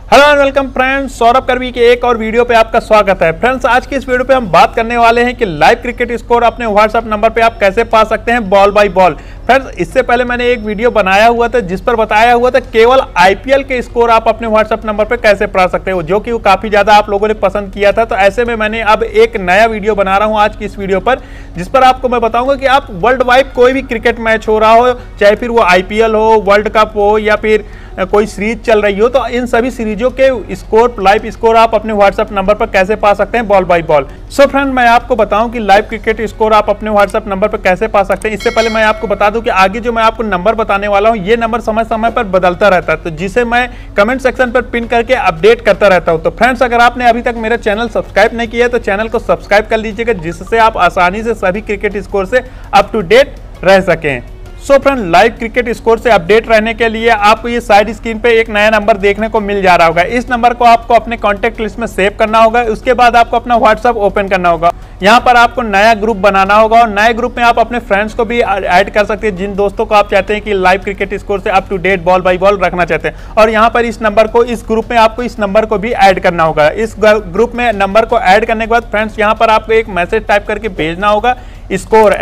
Hello and welcome friends, Saurabh Karvi के एक और वीडियो पे आपका स्वागत है। फ्रेंड्स, आज की इस वीडियो पे हम बात करने वाले हैं कि लाइव क्रिकेट स्कोर अपने व्हाट्सएप नंबर पे आप कैसे पा सकते हैं बॉल बाय बॉल। फ्रेंड्स, इससे पहले मैंने एक वीडियो बनाया हुआ था जिस पर बताया हुआ था केवल आईपीएल के स्कोर आप अपने व्हाट्सएप नंबर पे कैसे पा सकते हो, जो कि वो काफी ज्यादा आप लोगों ने पसंद किया था। तो ऐसे में मैंने अब एक नया वीडियो बना रहा हूँ आज की इस वीडियो पर, जिस पर आपको मैं बताऊंगा कि आप वर्ल्ड वाइड कोई भी क्रिकेट मैच हो रहा हो, चाहे फिर वो आईपीएल हो, वर्ल्ड कप हो या फिर कोई सीरीज चल रही हो, तो इन सभी सीरीजों के स्कोर, लाइव स्कोर आप अपने व्हाट्सएप नंबर पर कैसे पा सकते हैं ball by ball. So friend, मैं आपको बताऊं कि लाइव क्रिकेट स्कोर आप अपने व्हाट्सएप नंबर पर कैसे पा सकते हैं। इससे पहले मैं आपको बता दूं कि आगे जो मैं आपको नंबर बताने वाला हूं, ये नंबर समय समय पर बदलता रहता है, तो जिसे मैं कमेंट सेक्शन पर पिन करके अपडेट करता रहता हूं। तो फ्रेंड्स, अगर आपने अभी तक मेरा चैनल सब्सक्राइब नहीं किया है तो चैनल को सब्सक्राइब कर लीजिएगा, जिससे आप आसानी से सभी क्रिकेट स्कोर से अप टू डेट रह सकें। So friend, live cricket score से अपडेट रहने के लिए आपको ये साइड स्क्रीन पे एक नया नंबर देखने को मिल जा रहा होगा। इस नंबर को आपको अपने कॉन्टैक्ट लिस्ट में सेव करना होगा। उसके बाद आपको अपना व्हाट्सएप ओपन करना होगा। यहाँ पर आपको नया ग्रुप बनाना होगा और नए ग्रुप में आप अपने फ्रेंड्स को भी ऐड कर सकते हैं, जिन दोस्तों को आप चाहते हैं कि लाइव क्रिकेट स्कोर से up to date ball by ball रखना चाहते हैं। और यहाँ पर इस नंबर को, इस ग्रुप में आपको इस नंबर को भी ऐड करना होगा। इस ग्रुप में नंबर को ऐड करने के बाद फ्रेंड्स, यहाँ पर आपको एक मैसेज टाइप करके भेजना होगा, स्कोर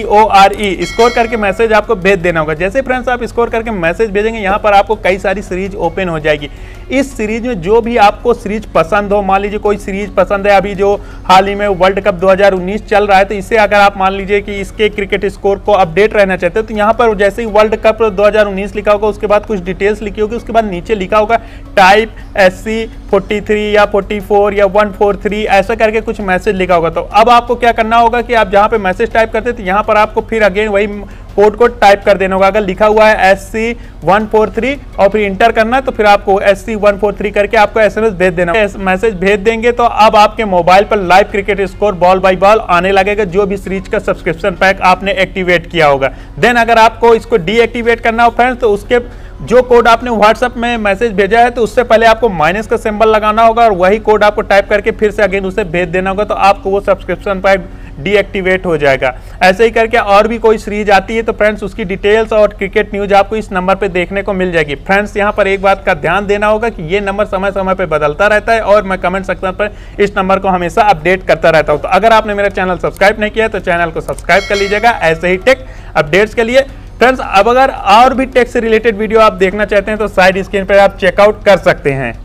SCORE स्कोर करके मैसेज आपको भेज देना होगा। जैसे फ्रेंड्स आप स्कोर करके मैसेज भेजेंगे, यहाँ पर आपको कई सारी सीरीज ओपन हो जाएगी। इस सीरीज में जो भी आपको सीरीज पसंद हो, मान लीजिए कोई सीरीज पसंद है, अभी जो हाल ही में वर्ल्ड कप 2019 चल रहा है, तो इससे अगर आप मान लीजिए कि इसके क्रिकेट स्कोर को अपडेट रहना चाहते हो, तो यहाँ पर जैसे ही वर्ल्ड कप 2019 लिखा होगा, उसके बाद कुछ डिटेल्स लिखी होगी, उसके बाद नीचे लिखा होगा टाइप SC 43 या 44 या 143 ऐसा करके कुछ मैसेज लिखा होगा। तो अब आपको क्या करना होगा कि आप जहाँ पे मैसेज टाइप करते तो यहाँ पर आपको फिर अगेन वही कोड को टाइप कर देना होगा। अगर लिखा हुआ है SC 143 और फिर इंटर करना है, तो फिर आपको SC 143 करके आपको SMS भेज देना। मैसेज भेज देंगे तो अब आपके मोबाइल पर live cricket score ball by ball आने लगेगा, जो भी सीरीज का सब्सक्रिप्शन पैक आपने एक्टिवेट किया होगा। देन अगर आपको इसको डीएक्टिवेट करना हो फ्रेंड्स, तो उसके जो कोड आपने व्हाट्सएप में मैसेज भेजा है, तो उससे पहले आपको माइनस का सिंबल लगाना होगा और वही कोड आपको टाइप करके फिर से अगेन उसे भेज देना होगा, तो आपको वो सब्सक्रिप्शन पैक डीएक्टिवेट हो जाएगा। ऐसे ही करके और भी कोई सीरीज आती है तो फ्रेंड्स, उसकी डिटेल्स और क्रिकेट न्यूज आपको इस नंबर पे देखने को मिल जाएगी। फ्रेंड्स, यहाँ पर एक बात का ध्यान देना होगा कि ये नंबर समय समय पे बदलता रहता है और मैं कमेंट सेक्शन पर इस नंबर को हमेशा अपडेट करता रहता हूँ। तो अगर आपने मेरा चैनल सब्सक्राइब नहीं किया तो चैनल को सब्सक्राइब कर लीजिएगा ऐसे ही टेक अपडेट्स के लिए। फ्रेंड्स, अब अगर और भी टेक से रिलेटेड वीडियो आप देखना चाहते हैं तो साइड स्क्रीन पर आप चेकआउट कर सकते हैं।